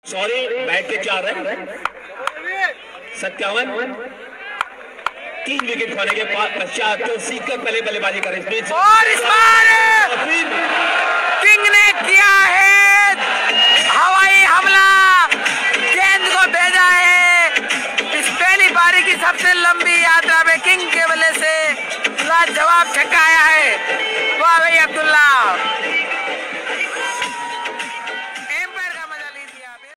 Sorry bat पे 4 run 57। 3 wicket खोने के पश्चात सीकर पहले बल्लेबाजी कर रहे हैं और इस बार किंग ने किया है हवाई हमला, गेंद को भेजा है। इस पहली पारी की सबसे लंबी यात्रा में किंग के बल्ले से लाजवाब छक्का आया है। वाह भाई अब्दुल्ला।